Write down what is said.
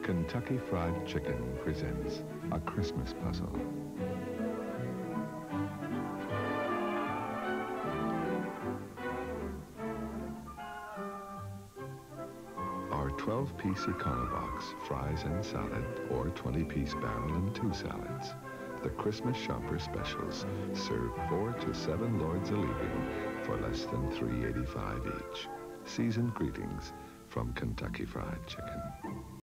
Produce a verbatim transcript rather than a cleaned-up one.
Kentucky Fried Chicken presents a Christmas puzzle. Our twelve-piece econo box, fries and salad, or twenty-piece barrel and two salads. The Christmas Shopper Specials serve four to seven Lords a Leaving for less than three eighty-five each. Seasoned greetings from Kentucky Fried Chicken.